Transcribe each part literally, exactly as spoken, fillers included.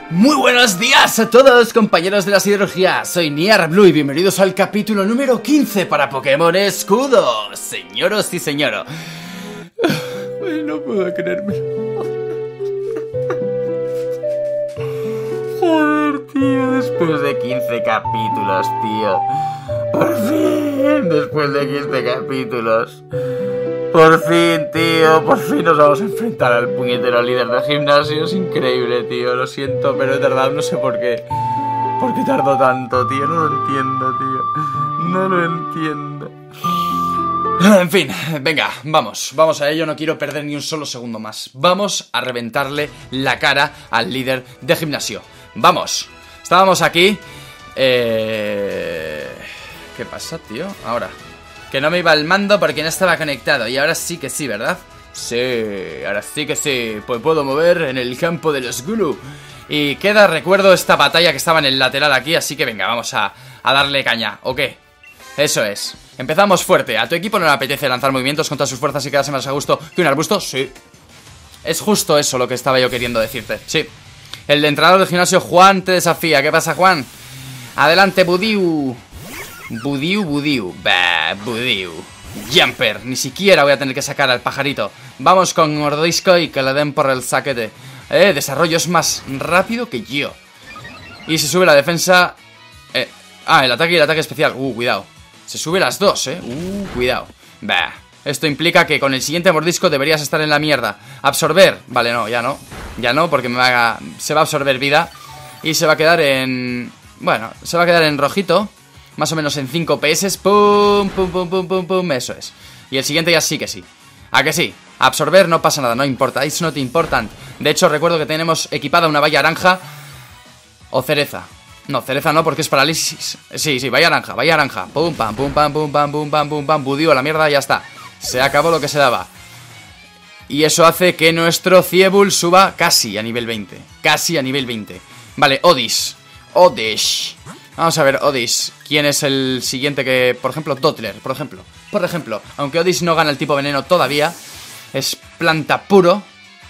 Muy buenos días a todos, compañeros de la siderurgia. Soy NiarBlue y bienvenidos al capítulo número quince para Pokémon Escudo. Señoros y señoros. Ay, no puedo creérmelo. Joder, tío, después de quince capítulos, tío. Por fin, después de quince capítulos. Por fin, tío, por fin nos vamos a enfrentar al puñetero líder del gimnasio. Es increíble, tío, lo siento, pero es verdad, no sé por qué. ¿Por qué tardó tanto, tío? No lo entiendo, tío. No lo entiendo. En fin, venga, vamos, vamos a ello, no quiero perder ni un solo segundo más. Vamos a reventarle la cara al líder de gimnasio. Vamos, estábamos aquí. Eh... ¿Qué pasa, tío? Ahora... Que no me iba el mando porque no estaba conectado. Y ahora sí que sí, ¿verdad? Sí, ahora sí que sí. Pues puedo mover en el campo de los Gulu. Y queda, recuerdo, esta batalla que estaba en el lateral aquí. Así que venga, vamos a, a darle caña. ¿O qué? Eso es. Empezamos fuerte. ¿A tu equipo no le apetece lanzar movimientos contra sus fuerzas y quedarse más a gusto que un arbusto? Sí. Es justo eso lo que estaba yo queriendo decirte. Sí. El entrenador del gimnasio, Juan, te desafía. ¿Qué pasa, Juan? Adelante, Budiu. Budiu, Budiu, bah, Budiu. Jumper, ni siquiera voy a tener que sacar al pajarito. Vamos con Mordisco y que le den por el saquete. Eh, desarrollo es más rápido que yo. Y se sube la defensa. eh, Ah, el ataque y el ataque especial. Uh, cuidado. Se sube las dos, eh Uh, cuidado. Bah, esto implica que con el siguiente mordisco deberías estar en la mierda. Absorber, vale, no, ya no. Ya no, porque me va a... se va a absorber vida. Y se va a quedar en... Bueno, se va a quedar en rojito. Más o menos en cinco P S. Pum, pum, pum, pum, pum, pum. Eso es. Y el siguiente ya sí que sí. ¿A que sí? Absorber no pasa nada, no importa. It's not important. De hecho, recuerdo que tenemos equipada una valla naranja. O cereza. No, cereza no, porque es parálisis. Sí, sí, valla naranja, valla naranja. Pum, pam, pum, pam, pum, pam, pum, pam, pum, pam. Budió la mierda, ya está. Se acabó lo que se daba. Y eso hace que nuestro Ciebull suba casi a nivel veinte. Casi a nivel veinte. Vale, Odis. Odish. Vamos a ver, Odis. ¿Quién es el siguiente que...? Por ejemplo, Dottler, por ejemplo. Por ejemplo, aunque Odis no gana el tipo veneno todavía, es planta puro.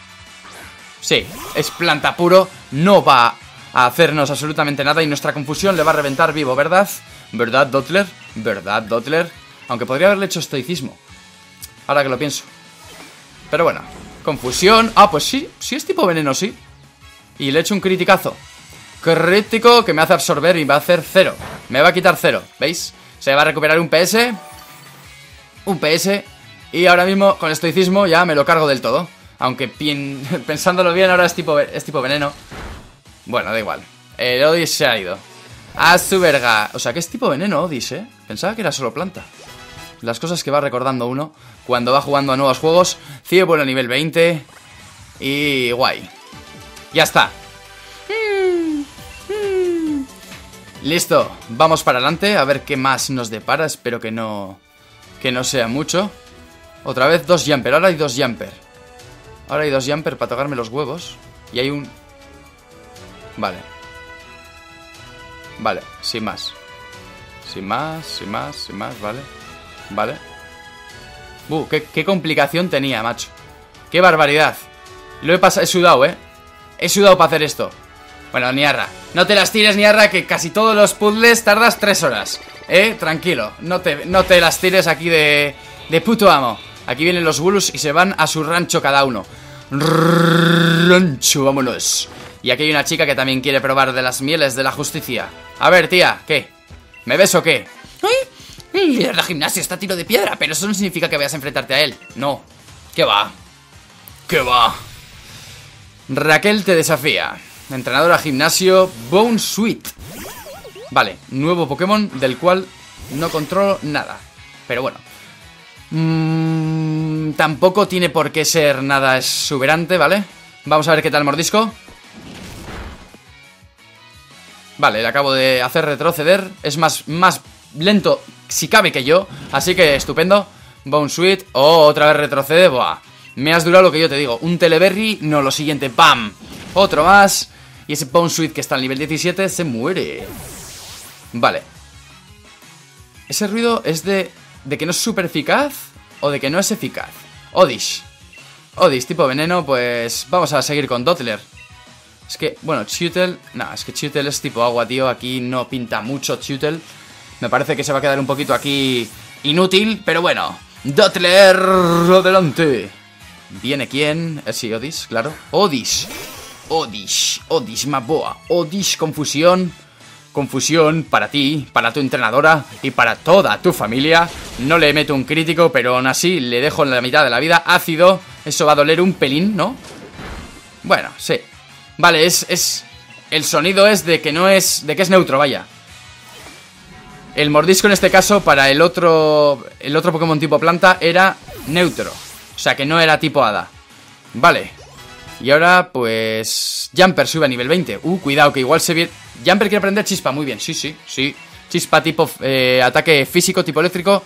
Sí, es planta puro. No va a hacernos absolutamente nada y nuestra confusión le va a reventar vivo, ¿verdad? ¿Verdad, Dottler? ¿Verdad, Dottler? Aunque podría haberle hecho estoicismo. Ahora que lo pienso. Pero bueno, confusión. Ah, pues sí, sí es tipo veneno, sí. Y le he hecho un criticazo. Crítico que me hace absorber y va a hacer cero. Me va a quitar cero, ¿veis? Se va a recuperar un P S. Un P S. Y ahora mismo con estoicismo ya me lo cargo del todo. Aunque pensándolo bien ahora es tipo, es tipo veneno. Bueno, da igual. El Odis se ha ido a su verga. O sea que es tipo veneno Odis, ¿eh? Pensaba que era solo planta. Las cosas que va recordando uno cuando va jugando a nuevos juegos. Ciebull a nivel veinte. Y guay. Ya está. Listo, vamos para adelante a ver qué más nos depara. Espero que no que no sea mucho. Otra vez dos jumper, ahora hay dos jumper. Ahora hay dos jumper para tocarme los huevos. Y hay un... Vale. Vale, sin más. Sin más, sin más, sin más, vale. Vale. Uh, qué, qué complicación tenía, macho. Qué barbaridad. Lo he pasado, he sudado, eh He sudado para hacer esto. Bueno, Niarra, no te las tires, Niarra, que casi todos los puzzles tardas tres horas. Eh, tranquilo, no te, no te las tires aquí de, de puto amo. Aquí vienen los Gulus y se van a su rancho cada uno. Rancho, vámonos. Y aquí hay una chica que también quiere probar de las mieles de la justicia. A ver, tía, ¿qué? ¿Me ves o qué? ¡Ay! El líder de gimnasio está a tiro de piedra, pero eso no significa que vayas a enfrentarte a él. No. ¿Qué va? ¿Qué va? Raquel te desafía. Entrenadora gimnasio, Bounsweet. Vale, nuevo Pokémon del cual no controlo nada. Pero bueno. Mm, tampoco tiene por qué ser nada exuberante, ¿vale? Vamos a ver qué tal mordisco. Vale, le acabo de hacer retroceder. Es más, más lento, si cabe, que yo. Así que estupendo. Bounsweet. Oh, otra vez retrocede. Buah. Me has durado lo que yo te digo. Un Teleberry, no lo siguiente. ¡Pam! Otro más. Y ese Bounsweet que está al nivel diecisiete se muere. Vale. Ese ruido es de... ¿De que no es súper eficaz? ¿O de que no es eficaz? Odis. Odis, tipo veneno, pues... Vamos a seguir con Dottler. Es que, bueno, Chewtle... No, es que Chewtle es tipo agua, tío. Aquí no pinta mucho Chewtle. Me parece que se va a quedar un poquito aquí inútil, pero bueno. Dottler, adelante. ¿Viene quién? Eh, sí, Odis, claro. Odis. Odis, Odis Maboa. Odis, confusión. Confusión para ti, para tu entrenadora y para toda tu familia. No le meto un crítico, pero aún así le dejo en la mitad de la vida. Ácido, eso va a doler un pelín, ¿no? Bueno, sí. Vale, es, es... El sonido es de que no es... De que es neutro, vaya. El mordisco en este caso para el otro... El otro Pokémon tipo planta era neutro. O sea que no era tipo hada. Vale. Y ahora pues... Jumper sube a nivel veinte. Uh, cuidado que igual se viene... Jumper quiere aprender chispa, muy bien, sí, sí, sí. Chispa tipo eh, ataque físico, tipo eléctrico.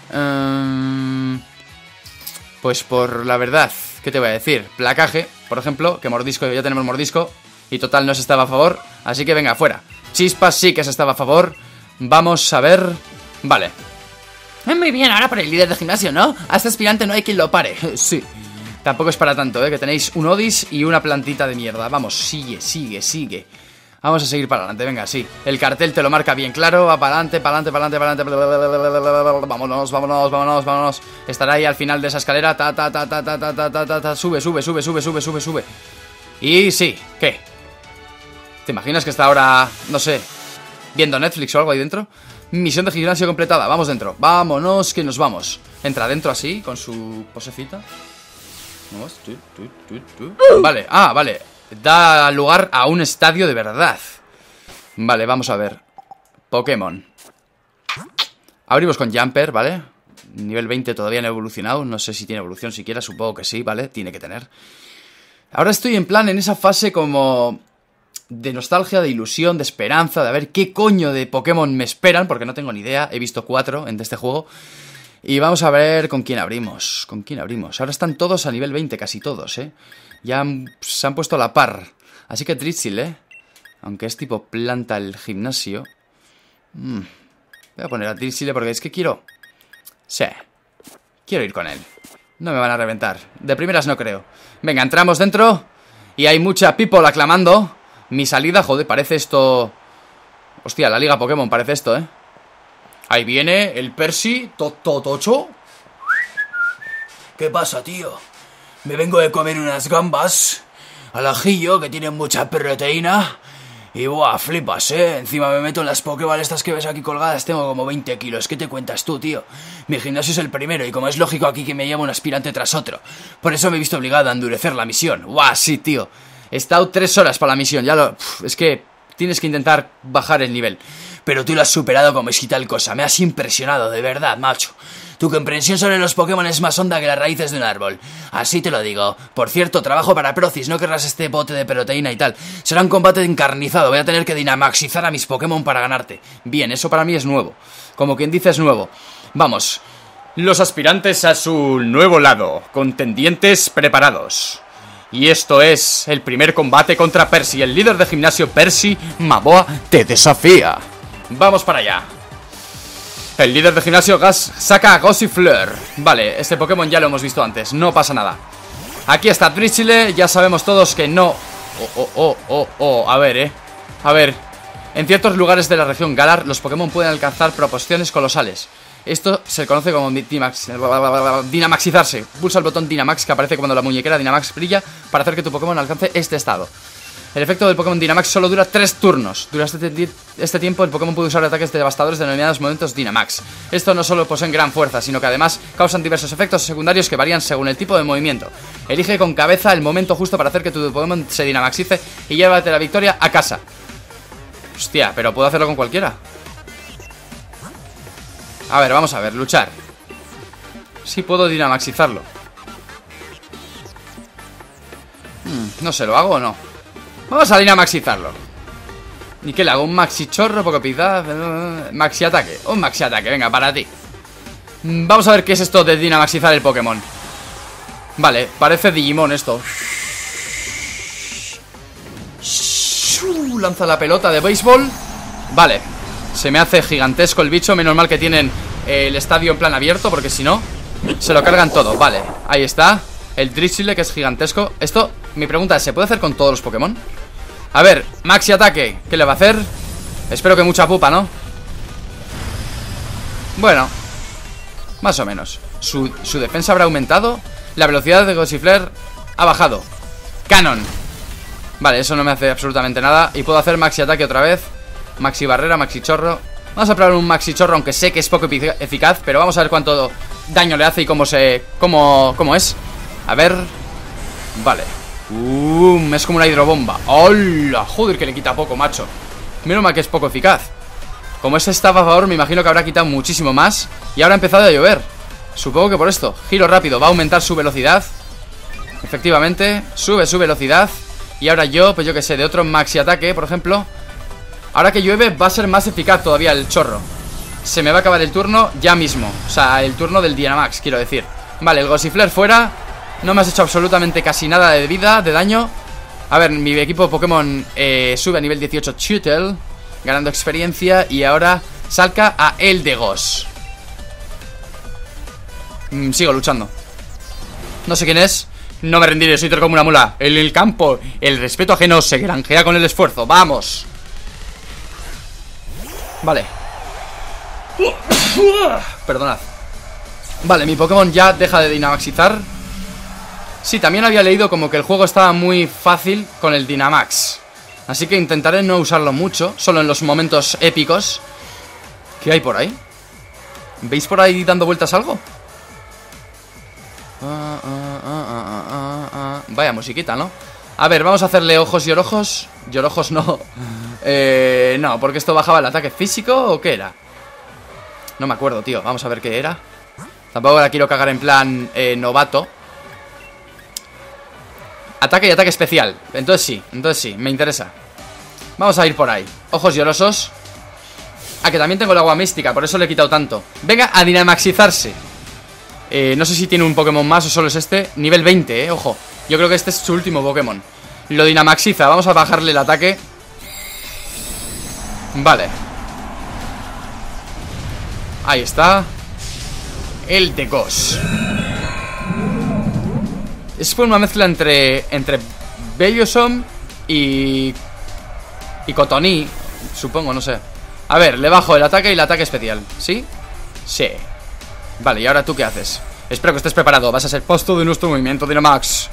um, Pues por la verdad, ¿qué te voy a decir? Placaje, por ejemplo, que mordisco, ya tenemos mordisco. Y total no se estaba a favor, así que venga, fuera. Chispa sí que se estaba a favor. Vamos a ver... Vale. Muy bien, ahora por el líder de gimnasio, ¿no? A este aspirante no hay quien lo pare. Sí. Tampoco es para tanto, ¿eh? Que tenéis un Odis y una plantita de mierda. Vamos, sigue, sigue, sigue. Vamos a seguir para adelante, venga, sí. El cartel te lo marca bien claro. Va para adelante, para adelante, para adelante, para adelante. Vámonos, vámonos, vámonos, vámonos. Estará ahí al final de esa escalera. Ta, ta, ta, ta, ta, ta, ta, ta, ta, ta. Sube, sube, sube, sube, sube, sube, sube. Y sí, ¿qué? ¿Te imaginas que está ahora, no sé, viendo Netflix o algo ahí dentro? Misión de gimnasio completada, vamos dentro. Vámonos, que nos vamos. Entra dentro así, con su posecita. Vamos, tu, tu, tu, tu. Vale, ah, vale. Da lugar a un estadio de verdad. Vale, vamos a ver. Pokémon. Abrimos con Jumper, ¿vale? Nivel veinte todavía no ha evolucionado. No sé si tiene evolución siquiera, supongo que sí, ¿vale? Tiene que tener. Ahora estoy en plan en esa fase como... de nostalgia, de ilusión, de esperanza, de a ver qué coño de Pokémon me esperan, porque no tengo ni idea, he visto cuatro en este juego. Y vamos a ver con quién abrimos, con quién abrimos. Ahora están todos a nivel veinte, casi todos, ¿eh? Ya han, se han puesto a la par. Así que Drizzle, ¿eh? Aunque es tipo planta el gimnasio. Mm. Voy a poner a Drizzle porque es que quiero... Sí, quiero ir con él. No me van a reventar, de primeras no creo. Venga, entramos dentro y hay mucha people aclamando. Mi salida, joder, parece esto... Hostia, la liga Pokémon parece esto, ¿eh? Ahí viene el Percy, tototocho. ¿Qué pasa, tío? Me vengo de comer unas gambas al ajillo que tienen mucha proteína. Y buah, flipas, ¿eh? Encima me meto en las Pokéball estas que ves aquí colgadas. Tengo como veinte kilos. ¿Qué te cuentas tú, tío? Mi gimnasio es el primero y como es lógico aquí que me lleva un aspirante tras otro. Por eso me he visto obligado a endurecer la misión. Buah, sí, tío. He estado tres horas para la misión. Ya lo... Uf, es que tienes que intentar bajar el nivel. Pero tú lo has superado como es tal cosa. Me has impresionado, de verdad, macho. Tu comprensión sobre los Pokémon es más honda que las raíces de un árbol. Así te lo digo. Por cierto, trabajo para Procis. No querrás este bote de proteína y tal. Será un combate encarnizado. Voy a tener que dinamaxizar a mis Pokémon para ganarte. Bien, eso para mí es nuevo. Como quien dice es nuevo. Vamos. Los aspirantes a su nuevo lado. Contendientes preparados. Y esto es el primer combate contra Percy. El líder de gimnasio Percy Maboa te desafía. Vamos para allá. El líder de gimnasio Gas saca a Gossifleur. Vale, este Pokémon ya lo hemos visto antes. No pasa nada. Aquí está Drizzle. Ya sabemos todos que no... Oh, oh, oh, oh, oh. A ver, eh A ver. En ciertos lugares de la región Galar los Pokémon pueden alcanzar proporciones colosales. Esto se conoce como Dynamax, dinamaxizarse. Pulsa el botón Dynamax que aparece cuando la muñequera Dynamax brilla para hacer que tu Pokémon alcance este estado. El efecto del Pokémon Dynamax solo dura tres turnos. Durante este, este tiempo el Pokémon puede usar ataques devastadores denominados momentos Dynamax. Esto no solo poseen gran fuerza, sino que además causan diversos efectos secundarios que varían según el tipo de movimiento. Elige con cabeza el momento justo para hacer que tu Pokémon se Dynamaxice y llévate la victoria a casa. Hostia, pero puedo hacerlo con cualquiera. A ver, vamos a ver, luchar. Sí puedo dinamaxizarlo. hmm, No sé, ¿lo hago o no? Vamos a dinamaxizarlo. ¿Y qué le hago? ¿Un maxi chorro? Poco pizza. Maxi ataque. Un maxi ataque, venga, para ti. Vamos a ver qué es esto de dinamaxizar el Pokémon. Vale, parece Digimon esto. Lanza la pelota de béisbol. Vale, se me hace gigantesco el bicho. Menos mal que tienen el estadio en plan abierto, porque si no, se lo cargan todo. Vale, ahí está el Drizzle, que es gigantesco. Esto, mi pregunta es, ¿se puede hacer con todos los Pokémon? A ver, maxi ataque. ¿Qué le va a hacer? Espero que mucha pupa, ¿no? Bueno, más o menos. Su, su defensa habrá aumentado. La velocidad de Gossifleur ha bajado. Canon. Vale, eso no me hace absolutamente nada. Y puedo hacer maxi ataque otra vez. Maxi barrera, maxi chorro. Vamos a probar un maxi chorro, aunque sé que es poco eficaz. Pero vamos a ver cuánto daño le hace y cómo se... Cómo, cómo es. A ver. Vale. Uh, es como una hidrobomba. ¡Hola! Joder, que le quita poco, macho. Menos mal que es poco eficaz. Como este estaba a favor, me imagino que habrá quitado muchísimo más. Y ahora ha empezado a llover. Supongo que por esto. Giro rápido, va a aumentar su velocidad. Efectivamente, sube su velocidad. Y ahora yo, pues yo que sé, de otro maxi ataque, por ejemplo. Ahora que llueve va a ser más eficaz todavía el chorro. Se me va a acabar el turno ya mismo. O sea, el turno del Dynamax, quiero decir. Vale, el Gossifleur fuera. No me has hecho absolutamente casi nada de vida, de daño. A ver, mi equipo Pokémon eh, sube a nivel dieciocho Chutel, ganando experiencia. Y ahora salca a Eldegoss. mm, Sigo luchando. No sé quién es. No me rendiré, soy como una mula. En el campo, el respeto ajeno se granjea con el esfuerzo. ¡Vamos! Vale. Perdonad. Vale, mi Pokémon ya deja de Dynamaxizar. Sí, también había leído como que el juego estaba muy fácil con el Dynamax. Así que intentaré no usarlo mucho, solo en los momentos épicos. ¿Qué hay por ahí? ¿Veis por ahí dando vueltas algo? Ah, ah, ah, ah, ah, ah. Vaya musiquita, ¿no? A ver, vamos a hacerle ojos y orojos. Llorojos no. eh, No, porque esto bajaba el ataque físico o qué era. No me acuerdo, tío. Vamos a ver qué era. Tampoco la quiero cagar en plan eh, novato. Ataque y ataque especial. Entonces sí, entonces sí, me interesa. Vamos a ir por ahí. Ojos llorosos. Ah, que también tengo el agua mística, por eso le he quitado tanto. Venga a dinamaxizarse. eh, No sé si tiene un Pokémon más o solo es este. Nivel veinte, eh, ojo. Yo creo que este es su último Pokémon. Lo dinamaxiza, vamos a bajarle el ataque. Vale. Ahí está. Eldegoss. Es fue una mezcla entre Entre Bellossom y Y Cotoní, supongo, no sé. A ver, le bajo el ataque y el ataque especial. ¿Sí? Sí. Vale, ¿y ahora tú qué haces? Espero que estés preparado, vas a ser posto de nuestro movimiento Dynamax.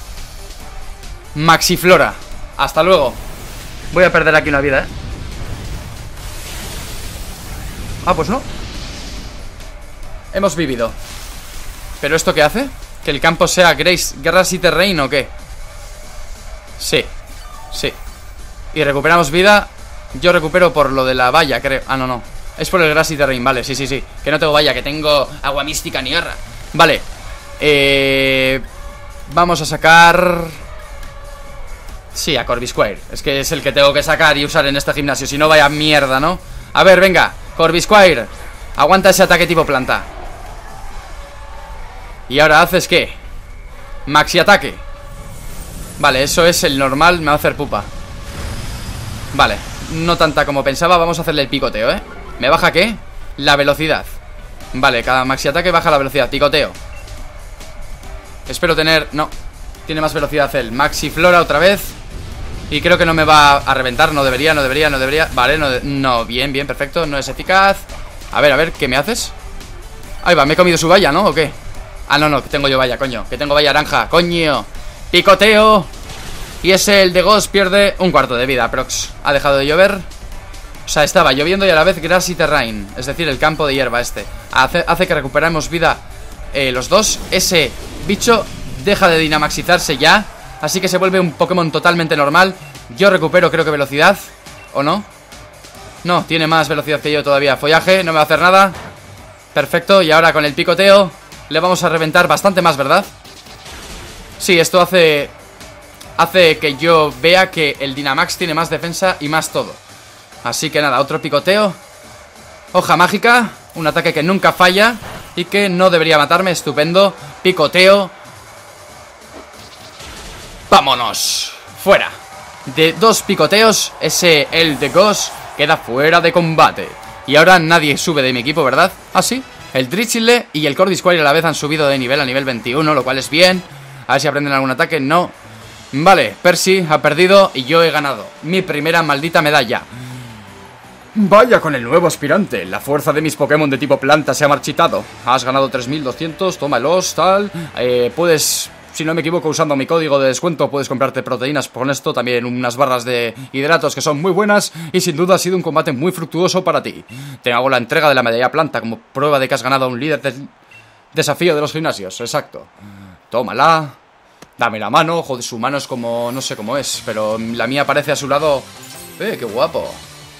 Maxiflora. Hasta luego. Voy a perder aquí una vida, ¿eh? Ah, pues no. Hemos vivido. ¿Pero esto qué hace? ¿Que el campo sea Grace, Grassy Terrain o qué? Sí. Sí. Y recuperamos vida. Yo recupero por lo de la valla, creo. Ah, no, no. Es por el Grassy Terrain, vale, sí, sí, sí. Que no tengo valla, que tengo agua mística ni guerra. Vale. Eh... Vamos a sacar... Sí, a Corvisquire. Es que es el que tengo que sacar y usar en este gimnasio. Si no, vaya mierda, ¿no? A ver, venga, Corvisquire. Aguanta ese ataque tipo planta. ¿Y ahora haces qué? Maxi ataque. Vale, eso es el normal, me va a hacer pupa. Vale, no tanta como pensaba. Vamos a hacerle el picoteo, ¿eh? ¿Me baja qué? La velocidad. Vale, cada maxi ataque baja la velocidad. Picoteo. Espero tener... No, tiene más velocidad él. Maxiflora otra vez. Y creo que no me va a reventar. No debería, no debería, no debería. Vale, no, de... no, bien, bien, perfecto. No es eficaz. A ver, a ver, ¿qué me haces? Ahí va, me he comido su valla, ¿no? ¿O qué? Ah, no, no, que tengo yo valla, coño. Que tengo valla naranja, coño. Picoteo. Y ese Eldegoss pierde un cuarto de vida, prox. Ha dejado de llover. O sea, estaba lloviendo y a la vez Grassy Terrain. Es decir, el campo de hierba este. Hace, hace que recuperemos vida eh, los dos. Ese bicho deja de dinamaxizarse ya. Así que se vuelve un Pokémon totalmente normal. Yo recupero, creo que velocidad. ¿O no? No, tiene más velocidad que yo todavía. Follaje, no me va a hacer nada. Perfecto, y ahora con el picoteo le vamos a reventar bastante más, ¿verdad? Sí, esto hace... Hace que yo vea que el Dynamax tiene más defensa y más todo. Así que nada, otro picoteo. Hoja mágica, un ataque que nunca falla y que no debería matarme, estupendo. Picoteo. ¡Vámonos! Fuera. De dos picoteos, ese Eldegoss queda fuera de combate. Y ahora nadie sube de mi equipo, ¿verdad? Ah, sí. El Drizzle y el Corvisquire a la vez han subido de nivel a nivel veintiuno, lo cual es bien. A ver si aprenden algún ataque. No. Vale, Percy ha perdido y yo he ganado mi primera maldita medalla. Vaya con el nuevo aspirante. La fuerza de mis Pokémon de tipo planta se ha marchitado. Has ganado tres mil doscientos, tómalos, tal. Eh, puedes, si no me equivoco, usando mi código de descuento, puedes comprarte proteínas con esto. También unas barras de hidratos que son muy buenas. Y sin duda ha sido un combate muy fructuoso para ti. Te hago la entrega de la medalla planta como prueba de que has ganado a un líder del desafío de los gimnasios. Exacto. Tómala. Dame la mano. Joder, su mano es como... no sé cómo es, pero la mía aparece a su lado. Eh, qué guapo.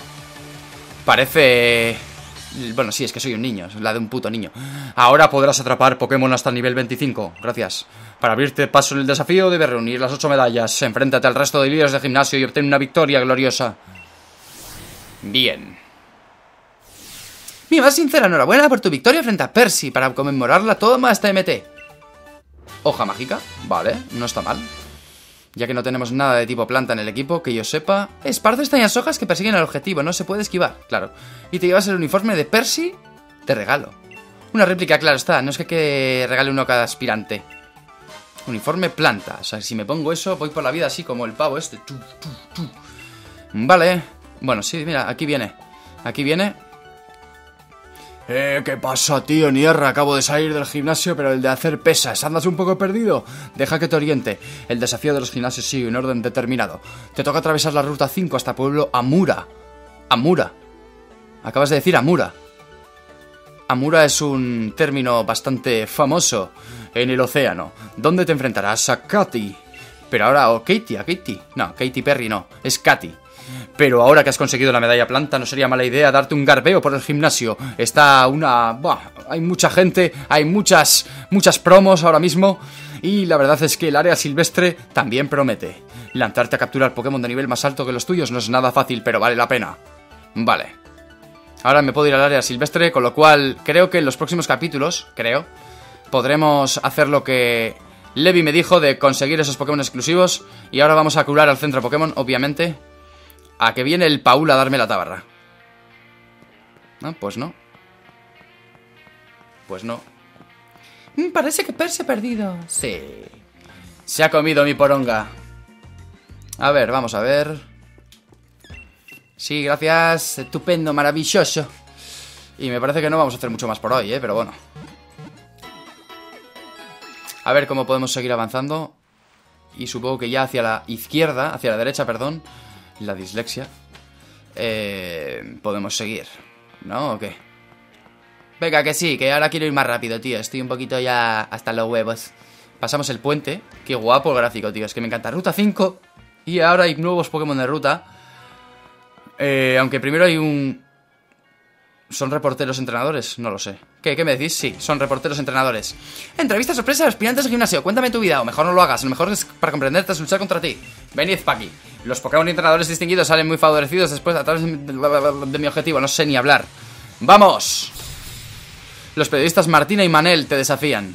Parece... bueno, sí, es que soy un niño, la de un puto niño. Ahora podrás atrapar Pokémon hasta el nivel veinticinco. Gracias. Para abrirte paso en el desafío debes reunir las ocho medallas. Enfréntate al resto de líderes de gimnasio y obtén una victoria gloriosa. Bien. Mi más sincera enhorabuena por tu victoria frente a Percy. Para conmemorarla, toma esta M T. Hoja mágica. Vale, no está mal. Ya que no tenemos nada de tipo planta en el equipo, que yo sepa. Esparce extrañas hojas que persiguen el objetivo, no se puede esquivar, claro. Y te llevas el uniforme de Percy de regalo. Una réplica, claro está, no es que, que regale uno a cada aspirante. Uniforme planta, o sea, si me pongo eso, voy por la vida así como el pavo este. Tu, tu, tu. Vale, bueno, sí, mira, aquí viene. Aquí viene. Eh, ¿qué pasa, tío? Nierra, acabo de salir del gimnasio, pero el de hacer pesas, ¿andas un poco perdido? Deja que te oriente. El desafío de los gimnasios sigue en orden determinado. Te toca atravesar la ruta cinco hasta pueblo Amura. Amura. Acabas de decir Amura. Amura es un término bastante famoso en el océano. ¿Dónde te enfrentarás a Katy? Pero ahora, o Katy, a Katy. No, Katy Perry no, es Katy. Pero ahora que has conseguido la medalla planta, no sería mala idea darte un garbeo por el gimnasio. Está una... Bah, hay mucha gente, hay muchas, muchas promos ahora mismo. Y la verdad es que el área silvestre también promete. Lanzarte a capturar Pokémon de nivel más alto que los tuyos no es nada fácil, pero vale la pena. Vale. Ahora me puedo ir al área silvestre, con lo cual creo que en los próximos capítulos, creo, podremos hacer lo que Levi me dijo de conseguir esos Pokémon exclusivos. Y ahora vamos a curar al centro Pokémon, obviamente. A que viene el Paul a darme la tabarra. No, pues no. Pues no. Mm, parece que Percy ha perdido. Sí. Se ha comido mi poronga. A ver, vamos a ver. Sí, gracias. Estupendo, maravilloso. Y me parece que no vamos a hacer mucho más por hoy, ¿eh? Pero bueno. A ver cómo podemos seguir avanzando. Y supongo que ya hacia la izquierda, hacia la derecha, perdón. La dislexia. Eh, podemos seguir, ¿no? ¿O qué? Venga, que sí, que ahora quiero ir más rápido, tío. Estoy un poquito ya hasta los huevos. Pasamos el puente. Qué guapo el gráfico, tío. Es que me encanta. Ruta cinco. Y ahora hay nuevos Pokémon de ruta. Eh, aunque primero hay un... ¿Son reporteros entrenadores? No lo sé. ¿Qué? ¿Qué me decís? Sí, son reporteros entrenadores. Entrevista sorpresa a los aspirantes de gimnasio. Cuéntame tu vida, o mejor no lo hagas. Lo mejor es para comprenderte es luchar contra ti. Venid pa' aquí. Los Pokémon entrenadores distinguidos salen muy favorecidos después a través de, de, de mi objetivo. No sé ni hablar. ¡Vamos! Los periodistas Martina y Manel te desafían.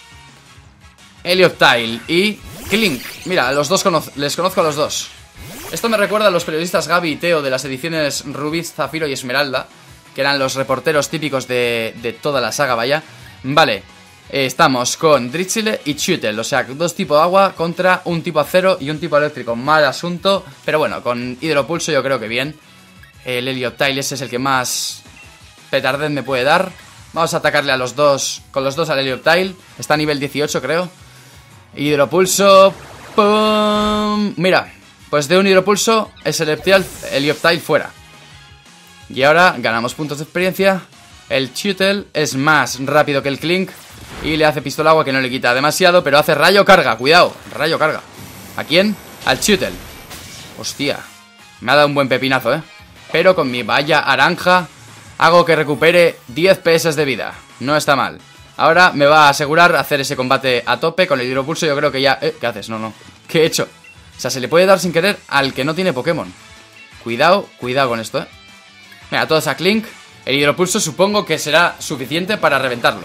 Helioptile y Clink. Mira, los dos cono les conozco a los dos. Esto me recuerda a los periodistas Gaby y Teo de las ediciones Rubí, Zafiro y Esmeralda, que eran los reporteros típicos de, de toda la saga, vaya. Vale, eh, estamos con Dritzile y Chutel, o sea, dos tipos de agua contra un tipo acero y un tipo eléctrico. Mal asunto, pero bueno, con Hidropulso yo creo que bien. El Helioptile ese es el que más petardez me puede dar. Vamos a atacarle a los dos, con los dos al Helioptile. Está a nivel dieciocho, creo. Hidropulso. ¡Pum! Mira, pues de un Hidropulso es el Helioptile fuera. Y ahora ganamos puntos de experiencia. El Chutel es más rápido que el Clink y le hace pistola agua que no le quita demasiado, pero hace rayo carga. Cuidado, rayo carga. ¿A quién? Al Chutel. Hostia, me ha dado un buen pepinazo, eh. Pero con mi valla naranja hago que recupere diez P S de vida. No está mal. Ahora me va a asegurar hacer ese combate a tope. Con el hidropulso yo creo que ya... Eh, ¿qué haces? No, no. ¿Qué he hecho? O sea, se le puede dar sin querer al que no tiene Pokémon. Cuidado, cuidado con esto, eh. Mira, todos a Clink. El hidropulso supongo que será suficiente para reventarlo.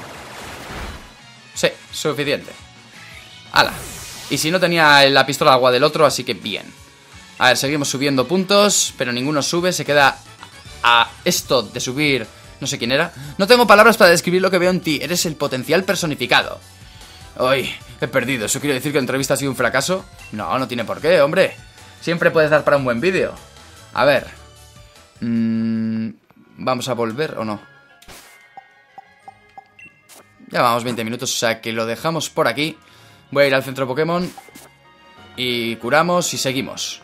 Sí, suficiente. ¡Hala! Y si no tenía la pistola agua del otro, así que bien. A ver, seguimos subiendo puntos, pero ninguno sube, se queda a esto de subir... No sé quién era. No tengo palabras para describir lo que veo en ti, eres el potencial personificado. Hoy, He perdido, ¿eso quiere decir que la entrevista ha sido un fracaso? No, no tiene por qué, hombre. Siempre puedes dar para un buen vídeo. A ver. Mm, ¿Vamos a volver o no? Ya vamos veinte minutos, o sea que lo dejamos por aquí. Voy a ir al centro Pokémon y curamos y seguimos.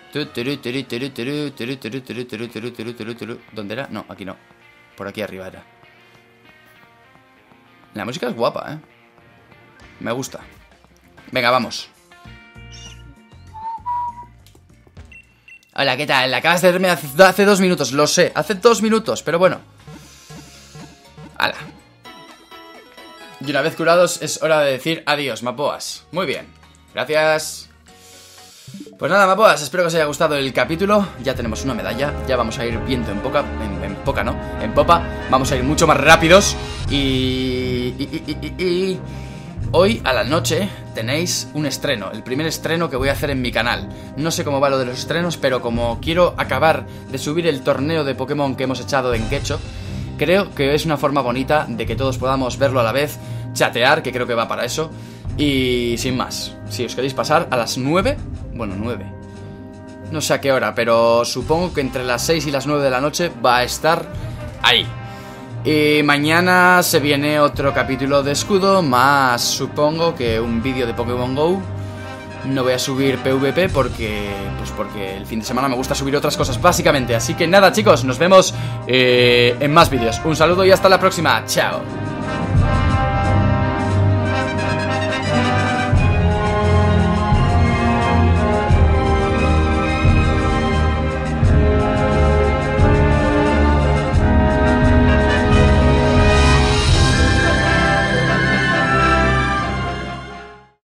¿Dónde era? No, aquí no. Por aquí arriba era. La música es guapa, ¿eh? Me gusta. Venga, vamos. Hola, ¿qué tal? Acabas de verme hace, hace dos minutos, lo sé. Hace dos minutos, pero bueno. Hala. Y una vez curados es hora de decir adiós, Mapoas. Muy bien, gracias. Pues nada, Mapoas, espero que os haya gustado el capítulo. Ya tenemos una medalla, ya vamos a ir viento en poca. En, en poca, ¿no? En popa. Vamos a ir mucho más rápidos. Y, y, y, y, y hoy a la noche tenéis un estreno. El primer estreno que voy a hacer en mi canal. No sé cómo va lo de los estrenos, pero como quiero acabar de subir el torneo de Pokémon que hemos echado en Quecho, creo que es una forma bonita de que todos podamos verlo a la vez, chatear, que creo que va para eso. Y sin más, si os queréis pasar a las nueve, bueno, nueve, no sé a qué hora, pero supongo que entre las seis y las nueve de la noche va a estar ahí. Y mañana se viene otro capítulo de Escudo, más supongo que un vídeo de Pokémon GO. No voy a subir PvP porque, pues porque el fin de semana me gusta subir otras cosas básicamente. Así que nada, chicos, nos vemos eh, en más vídeos. Un saludo y hasta la próxima. Chao.